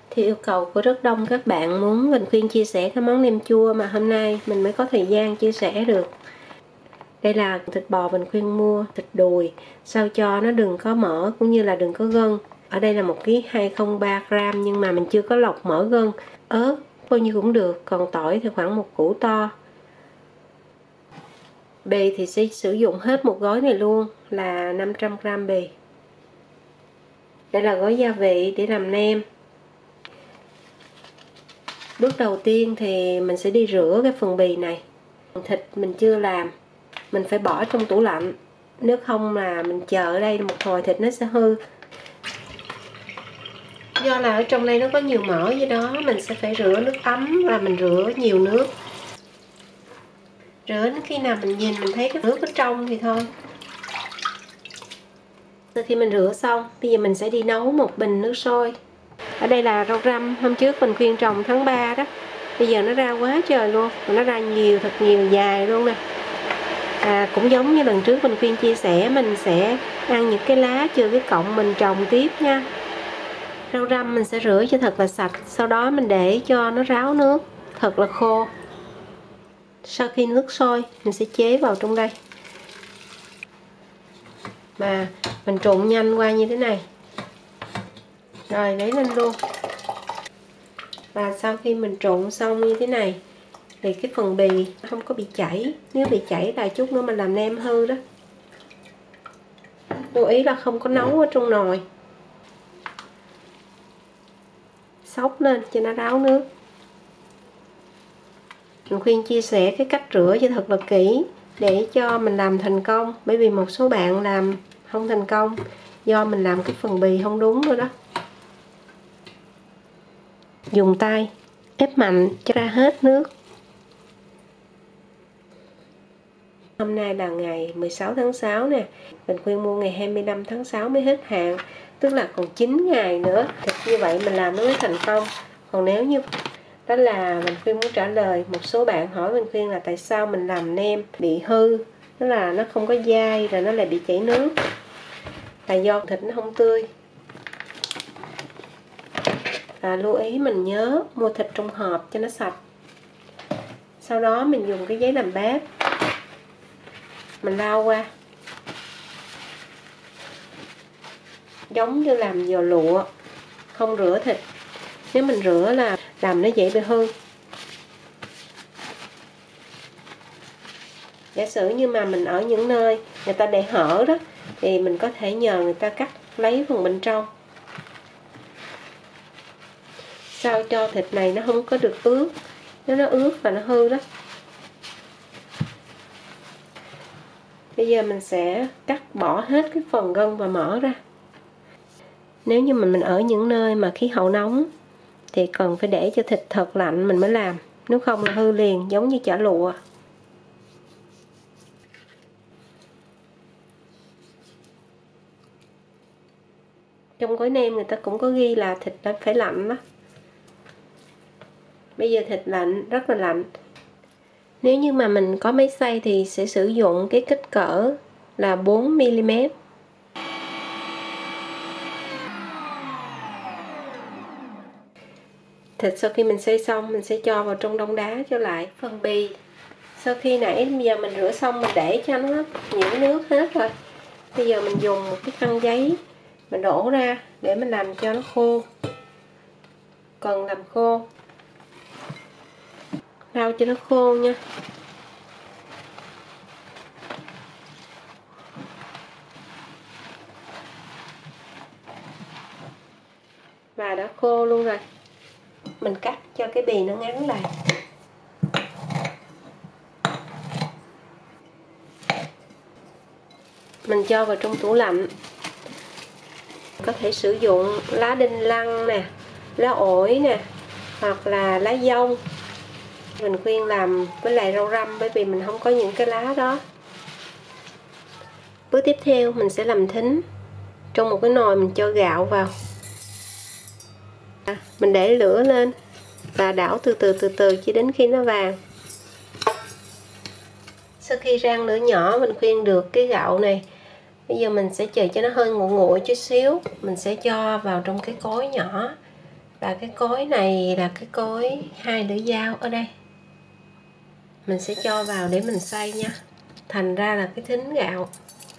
Thì yêu cầu của rất đông các bạn muốn Quỳnh Khuyên chia sẻ cái món nem chua mà hôm nay mình mới có thời gian chia sẻ được. Đây là thịt bò Quỳnh Khuyên mua, thịt đùi, sao cho nó đừng có mỡ cũng như là đừng có gân. Ở đây là 1,203 kg nhưng mà mình chưa có lọc mỡ gân. Ớt bao nhiêu cũng được, còn tỏi thì khoảng 1 củ to. Bì thì sẽ sử dụng hết một gói này luôn là 500 g bì. Đây là gói gia vị để làm nem. Bước đầu tiên thì mình sẽ đi rửa cái phần bì này. Thịt mình chưa làm, mình phải bỏ trong tủ lạnh. Nếu không là mình chờ ở đây một hồi thịt nó sẽ hư. Do là ở trong đây nó có nhiều mỡ với đó, mình sẽ phải rửa nước ấm và mình rửa nhiều nước. Rửa đến khi nào mình nhìn mình thấy cái nước ở trong thì thôi. Sau khi mình rửa xong, bây giờ mình sẽ đi nấu một bình nước sôi. Ở đây là rau răm, hôm trước mình khuyên trồng tháng 3 đó. Bây giờ nó ra quá trời luôn, nó ra nhiều, thật nhiều, dài luôn nè. Cũng giống như lần trước mình khuyên chia sẻ, mình sẽ ăn những cái lá chưa cái cọng mình trồng tiếp nha. Rau răm mình sẽ rửa cho thật là sạch, sau đó mình để cho nó ráo nước thật là khô. Sau khi nước sôi, mình sẽ chế vào trong đây. Và mình trộn nhanh qua như thế này. Rồi lấy lên luôn. Và sau khi mình trộn xong như thế này thì cái phần bì không có bị chảy. Nếu bị chảy là chút nữa mình làm nem hư đó. Lưu ý là không có nấu ở trong nồi. Xóc lên cho nó ráo nước. Mình khuyên chia sẻ cái cách rửa cho thật là kỹ để cho mình làm thành công. Bởi vì một số bạn làm không thành công do mình làm cái phần bì không đúng rồi đó. Dùng tay ép mạnh cho ra hết nước. Hôm nay là ngày 16 tháng 6 nè. Mình khuyên mua ngày 25 tháng 6 mới hết hạn. Tức là còn 9 ngày nữa. Thịt như vậy mình làm nó mới thành công. Còn nếu như đó là mình khuyên muốn trả lời một số bạn hỏi mình khuyên là tại sao mình làm nem bị hư, tức là nó không có dai rồi nó lại bị chảy nước, là do thịt nó không tươi. Lưu ý mình nhớ mua thịt trong hộp cho nó sạch. Sau đó mình dùng cái giấy làm bếp mình lau qua, giống như làm giò lụa, không rửa thịt. Nếu mình rửa là làm nó dễ bị hư. Giả sử như mà mình ở những nơi người ta để hở đó thì mình có thể nhờ người ta cắt lấy phần bên trong, sao cho thịt này nó không có được ướt. Nếu nó ướt và nó hư đó. Bây giờ mình sẽ cắt bỏ hết cái phần gân và mỡ ra. Nếu như mình ở những nơi mà khí hậu nóng thì cần phải để cho thịt thật lạnh mình mới làm, nếu không là hư liền, giống như chả lụa. Trong gói nem người ta cũng có ghi là thịt đã phải lạnh đó. Bây giờ thịt lạnh, rất là lạnh. Nếu như mà mình có máy xay thì sẽ sử dụng cái kích cỡ là 4mm. Thịt sau khi mình xay xong mình sẽ cho vào trong đông đá trở lại. Phần bì sau khi nãy giờ mình rửa xong mình để cho nó nhiễm nước hết rồi. Bây giờ mình dùng một cái khăn giấy mình đổ ra để mình làm cho nó khô. Cần làm khô, lau cho nó khô nha. Và đã khô luôn rồi. Mình cắt cho cái bì nó ngắn lại. Mình cho vào trong tủ lạnh. Có thể sử dụng lá đinh lăng nè, lá ổi nè, hoặc là lá dâu. Mình khuyên làm với lại rau răm bởi vì mình không có những cái lá đó. Bước tiếp theo mình sẽ làm thính. Trong một cái nồi mình cho gạo vào. Mình để lửa lên và đảo từ từ chỉ đến khi nó vàng. Sau khi rang lửa nhỏ mình khuyên được cái gạo này. Bây giờ mình sẽ chờ cho nó hơi nguội nguội chút xíu. Mình sẽ cho vào trong cái cối nhỏ. Và cái cối này là cái cối 2 lưỡi dao ở đây. Mình sẽ cho vào để mình xay nha. Thành ra là cái thính gạo.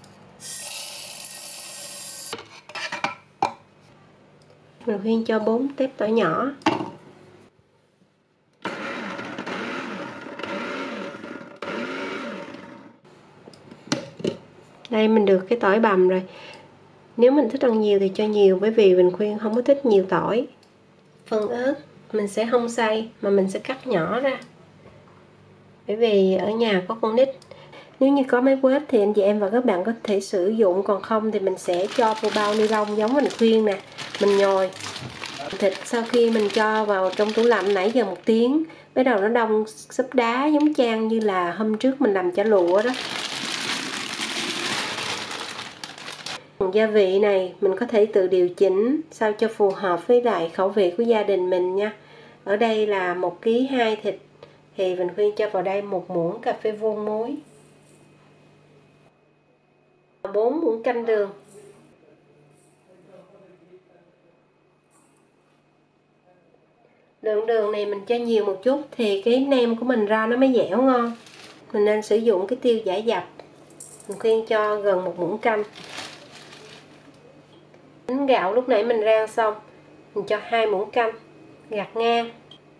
Mình khuyên cho 4 tép tỏi nhỏ. Đây mình được cái tỏi bằm rồi. Nếu mình thích ăn nhiều thì cho nhiều, bởi vì mình khuyên không có thích nhiều tỏi. Phần ớt mình sẽ không xay mà mình sẽ cắt nhỏ ra, bởi vì ở nhà có con nít. Nếu như có máy quét thì anh chị em và các bạn có thể sử dụng, còn không thì mình sẽ cho vào bao ni lông giống mình khuyên nè. Mình nhồi thịt sau khi mình cho vào trong tủ lạnh nãy giờ 1 tiếng, bắt đầu nó đông xốp đá giống chang như là hôm trước mình làm chả lụa đó. Gia vị này mình có thể tự điều chỉnh sao cho phù hợp với lại khẩu vị của gia đình mình nha. Ở đây là 1,2 kg thịt thì mình khuyên cho vào đây 1 muỗng cà phê vuông muối, 4 muỗng canh đường, lượng đường này mình cho nhiều một chút thì cái nem của mình ra nó mới dẻo ngon. Mình nên sử dụng cái tiêu giả dập, mình khuyên cho gần 1 muỗng canh. Bánh gạo lúc nãy mình rang xong, mình cho 2 muỗng canh, gạt ngang.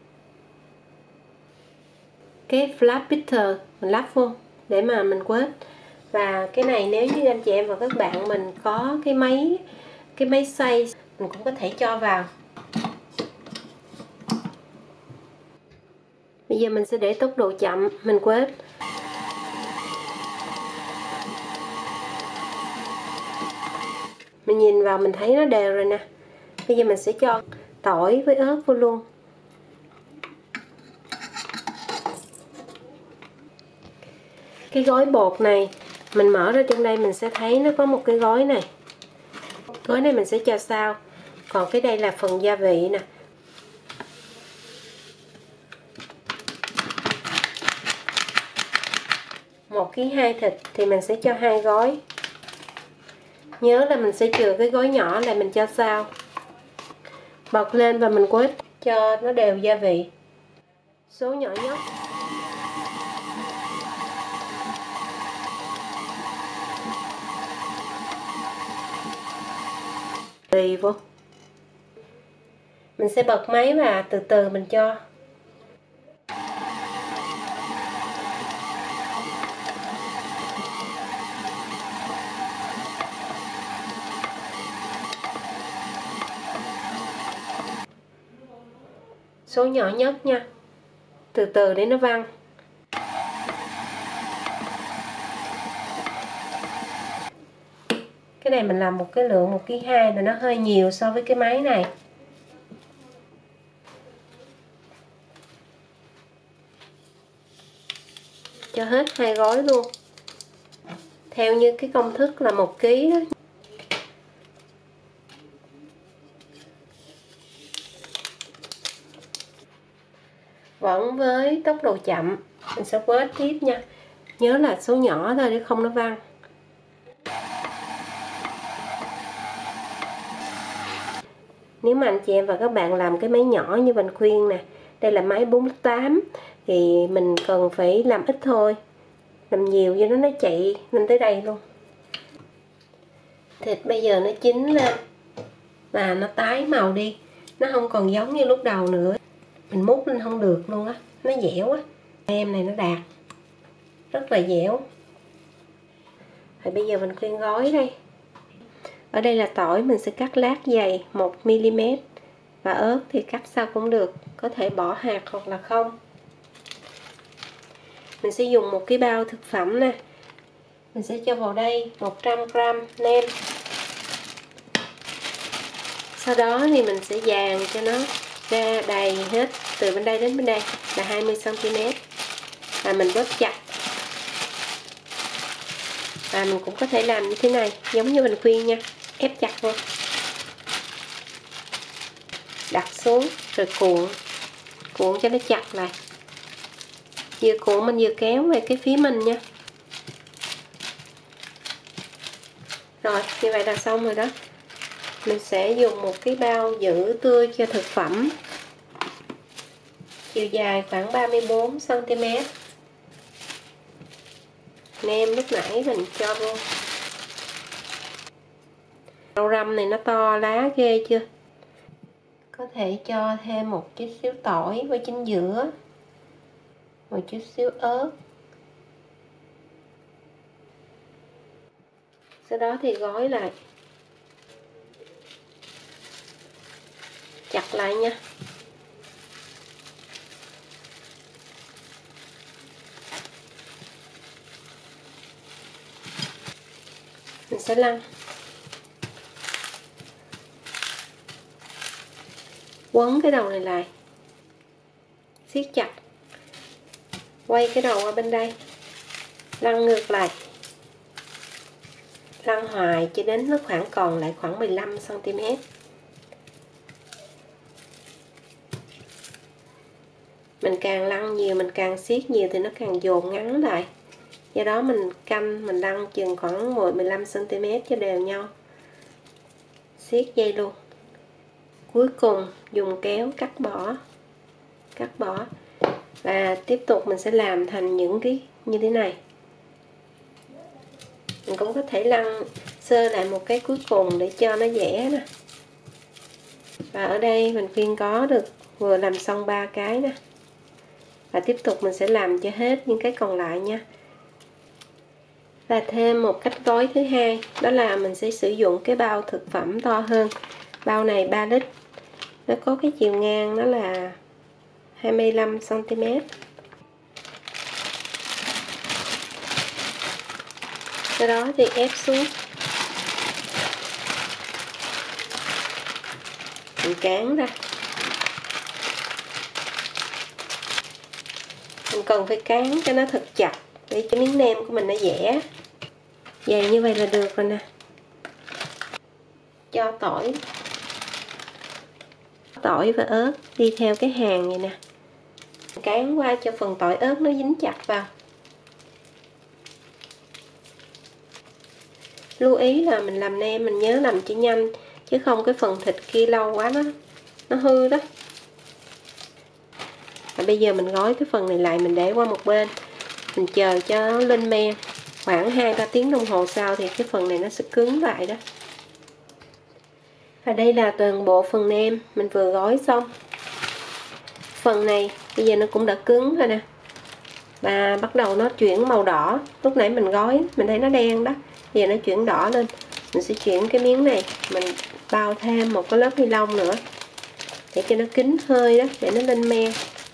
Cái flat bitter mình lắp vô để mà mình quết. Và cái này nếu như anh chị em và các bạn mình có cái máy xay, mình cũng có thể cho vào. Bây giờ mình sẽ để tốc độ chậm, mình quết. Mình nhìn vào mình thấy nó đều rồi nè. Bây giờ mình sẽ cho tỏi với ớt vô luôn. Cái gói bột này mình mở ra trong đây mình sẽ thấy nó có một cái gói này. Gói này mình sẽ cho sau. Còn cái đây là phần gia vị nè. 1,2 kg thịt thì mình sẽ cho 2 gói. Nhớ là mình sẽ chừa cái gói nhỏ lại mình cho sau. Bật lên và mình quết cho nó đều gia vị. Số nhỏ nhất. Tùy vô. Mình sẽ bật máy và từ từ mình cho. Số nhỏ nhất nha. Từ từ để nó văng. Cái này mình làm một cái lượng 1,2 kg là nó hơi nhiều so với cái máy này. Cho hết 2 gói luôn. Theo như cái công thức là 1 kg đó. Vẫn với tốc độ chậm, mình sẽ quết tiếp nha. Nhớ là số nhỏ thôi để không nó văng. Nếu mà anh chị em và các bạn làm cái máy nhỏ như mình khuyên nè, đây là máy 4,8 thì mình cần phải làm ít thôi. Làm nhiều cho nó chạy lên tới đây luôn. Thịt bây giờ nó chín lên và nó tái màu đi, nó không còn giống như lúc đầu nữa. Mình múc lên không được luôn á, nó dẻo á. Em này nó đạt rất là dẻo. Rồi bây giờ mình khuyên gói đây. Ở đây là tỏi mình sẽ cắt lát dày 1 mm và ớt thì cắt sao cũng được, có thể bỏ hạt hoặc là không. Mình sẽ dùng một cái bao thực phẩm nè. Mình sẽ cho vào đây 100 g nem. Sau đó thì mình sẽ dàn cho nó ra đầy hết từ bên đây đến bên đây là 20 cm. Và mình bóp chặt. Và mình cũng có thể làm như thế này, giống như mình khuyên nha, ép chặt vô. Đặt xuống rồi cuộn cho nó chặt lại. Vừa cuộn mình vừa kéo về cái phía mình nha. Rồi, như vậy là xong rồi đó. Mình sẽ dùng một cái bao giữ tươi cho thực phẩm, chiều dài khoảng 34 cm. Nêm lúc nãy mình cho vô. Rau răm này nó to lá ghê chưa? Có thể cho thêm một chút xíu tỏi với chính giữa, một chút xíu ớt. Sau đó thì gói lại, chặt lại nha. Mình sẽ lăn, quấn cái đầu này lại, siết chặt, quay cái đầu qua bên đây, lăn ngược lại, lăn hoài cho đến nó khoảng còn lại khoảng 15 cm. Mình càng lăn nhiều, mình càng siết nhiều thì nó càng dồn ngắn lại. Do đó mình canh, mình lăn chừng khoảng 10-15 cm cho đều nhau. Siết dây luôn. Cuối cùng dùng kéo cắt bỏ. Và tiếp tục mình sẽ làm thành những cái như thế này. Mình cũng có thể lăn sơ lại một cái cuối cùng để cho nó dễ nè. Và ở đây mình Khuyên có được vừa làm xong 3 cái nè. Và tiếp tục mình sẽ làm cho hết những cái còn lại nha. Và thêm một cách gói thứ hai, đó là mình sẽ sử dụng cái bao thực phẩm to hơn. Bao này 3 lít. Nó có cái chiều ngang nó là 25 cm. Sau đó thì ép xuống. Mình cán ra. Mình cần phải cán cho nó thật chặt để cho miếng nem của mình nó dẻ. Dày như vậy là được rồi nè. Cho tỏi và ớt đi theo cái hàng này nè. Cán qua cho phần tỏi ớt nó dính chặt vào. Lưu ý là mình làm nem mình nhớ làm cho nhanh, chứ không cái phần thịt kia lâu quá nó hư đó. Và bây giờ mình gói cái phần này lại, mình để qua một bên, mình chờ cho nó lên men. Khoảng 2-3 tiếng đồng hồ sau thì cái phần này nó sẽ cứng lại đó. Và đây là toàn bộ phần nem mình vừa gói xong. Phần này bây giờ nó cũng đã cứng rồi nè, và bắt đầu nó chuyển màu đỏ. Lúc nãy mình gói mình thấy nó đen đó, bây giờ nó chuyển đỏ lên. Mình sẽ chuyển cái miếng này, mình bao thêm một cái lớp ni lông nữa để cho nó kín hơi đó, để nó lên men.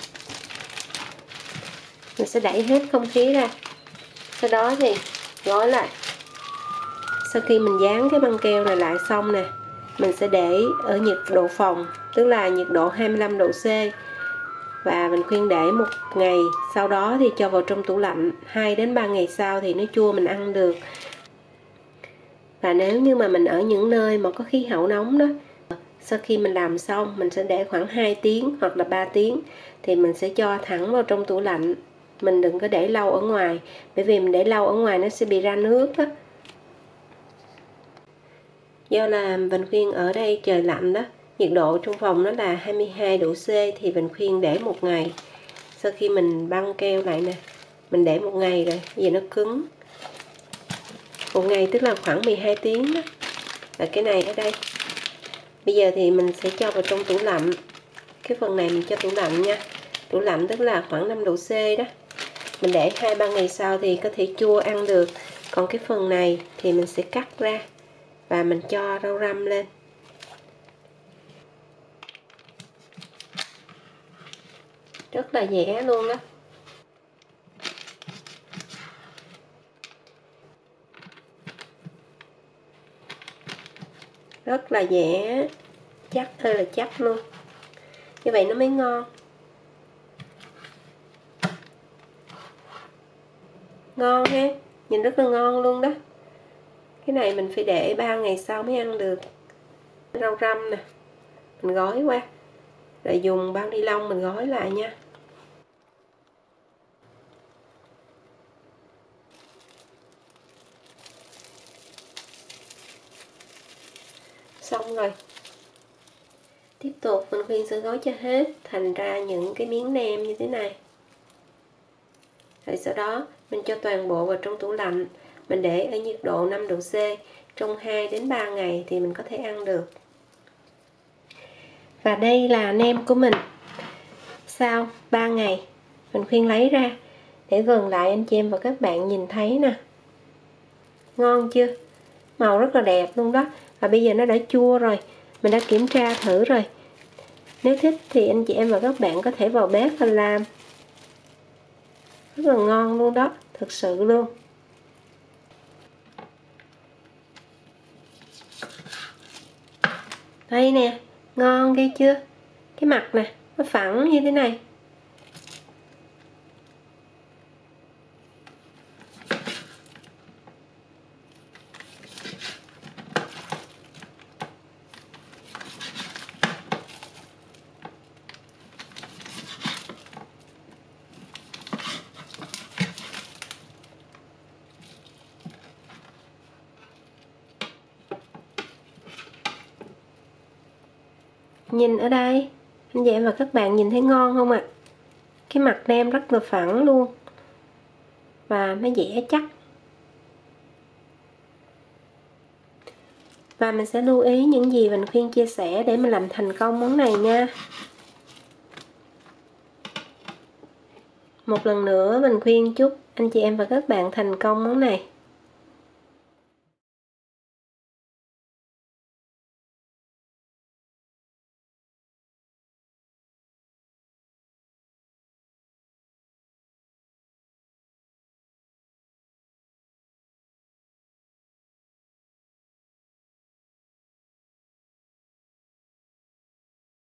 Mình sẽ đẩy hết không khí ra, sau đó thì gói lại. Sau khi mình dán cái băng keo này lại xong nè, mình sẽ để ở nhiệt độ phòng, tức là nhiệt độ 25 độ C. Và mình khuyên để một ngày, sau đó thì cho vào trong tủ lạnh. 2-3 ngày sau thì nó chua mình ăn được. Và nếu như mà mình ở những nơi mà có khí hậu nóng đó, sau khi mình làm xong mình sẽ để khoảng 2 tiếng hoặc là 3 tiếng thì mình sẽ cho thẳng vào trong tủ lạnh. Mình đừng có để lâu ở ngoài, bởi vì mình để lâu ở ngoài nó sẽ bị ra nước đó. Do là Bình khuyên ở đây trời lạnh đó, nhiệt độ trong phòng nó là 22 độ C thì Bình khuyên để một ngày. Sau khi mình băng keo lại nè, mình để một ngày rồi, vì nó cứng. Một ngày tức là khoảng 12 tiếng đó. Và cái này ở đây. Bây giờ thì mình sẽ cho vào trong tủ lạnh. Cái phần này mình cho tủ lạnh nha. Tủ lạnh tức là khoảng 5 độ C đó. Mình để 2-3 ngày sau thì có thể chua ăn được. Còn cái phần này thì mình sẽ cắt ra và mình cho rau răm lên. Rất là dễ luôn đó. Rất là dễ, chắc ơi là chắc luôn. Như vậy nó mới ngon. Ngon ha, nhìn rất là ngon luôn đó. Cái này mình phải để 3 ngày sau mới ăn được. Rau răm nè, mình gói qua, rồi dùng bao ni lông mình gói lại nha. Xong rồi. Tiếp tục mình khuyên sẽ gói cho hết thành ra những cái miếng nem như thế này. Rồi sau đó mình cho toàn bộ vào trong tủ lạnh. Mình để ở nhiệt độ 5 độ C trong 2 đến 3 ngày thì mình có thể ăn được. Và đây là nem của mình. Sau 3 ngày mình khuyên lấy ra để gần lại anh chị em và các bạn nhìn thấy nè. Ngon chưa? Màu rất là đẹp luôn đó. Và bây giờ nó đã chua rồi. Mình đã kiểm tra thử rồi. Nếu thích thì anh chị em và các bạn có thể vào bếp và làm. Rất là ngon luôn đó. Thực sự luôn. Đây nè. Ngon ghê chưa? Cái mặt nè. Nó phẳng như thế này. Nhìn ở đây, anh chị em và các bạn nhìn thấy ngon không ạ? Cái mặt nem rất là phẳng luôn. Và nó dẻ chắc. Và mình sẽ lưu ý những gì mình khuyên chia sẻ để mình làm thành công món này nha. Một lần nữa mình khuyên chúc anh chị em và các bạn thành công món này.